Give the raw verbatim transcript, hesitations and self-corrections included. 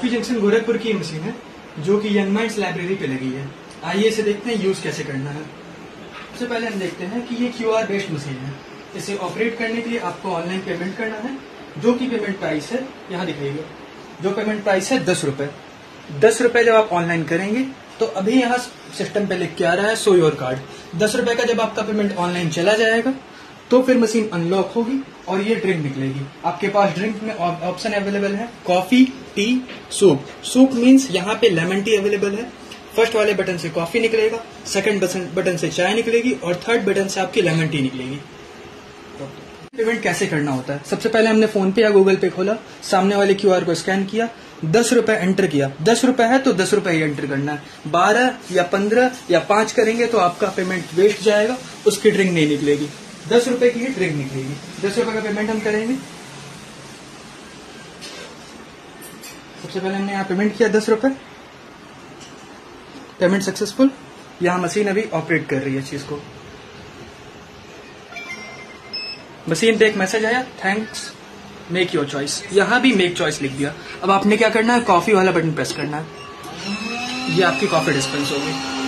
Coffee junction Gorakhpur की machine है जो कि यंग माइंड्स लाइब्रेरी पे लगी है। आइए इसे देखते हैं यूज कैसे करना है। सबसे पहले हम देखते हैं कि ये क्यू आर बेस्ड मशीन है। इसे ऑपरेट करने के लिए आपको ऑनलाइन पेमेंट करना है, जो कि पेमेंट प्राइस है यहाँ दिखाइएगा। जो पेमेंट प्राइस है दस रुपए। दस रुपए जब आप ऑनलाइन करेंगे तो अभी यहाँ सिस्टम पे लिख के आ रहा है शो योर कार्ड। दस रुपए का जब आपका पेमेंट ऑनलाइन चला जाएगा तो फिर मशीन अनलॉक होगी और ये ड्रिंक निकलेगी। आपके पास ड्रिंक में ऑप्शन अवेलेबल है coffee, tea, soup. Soup means यहाँ पे लेमन टी अवेलेबल है। फर्स्ट वाले बटन से कॉफी निकलेगा, सेकंड बटन से चाय निकलेगी और थर्ड बटन से आपकी लेमन टी निकलेगी। पेमेंट कैसे करना होता है? सबसे पहले हमने फोन पे या गूगल पे खोला, सामने वाले क्यू आर को स्कैन किया, दस रुपए एंटर किया। दस रुपए है तो दस रुपए ही एंटर करना है। बारह या पंद्रह या पांच करेंगे तो आपका पेमेंट वेस्ट जाएगा, उसकी ड्रिंक नहीं निकलेगी। दस रुपए की ही ड्रिंक निकलेगी। दस रुपए का पेमेंट हम करेंगे। सबसे पहले हमने यहाँ पेमेंट किया दस रुपए, पेमेंट सक्सेसफुल। यहाँ मशीन अभी ऑपरेट कर रही है चीज को। मशीन पे एक मैसेज आया, थैंक्स, मेक योर चॉइस। यहाँ भी मेक चॉइस लिख दिया। अब आपने क्या करना है, कॉफी वाला बटन प्रेस करना है। ये आपकी कॉफी डिस्पेंस होगी।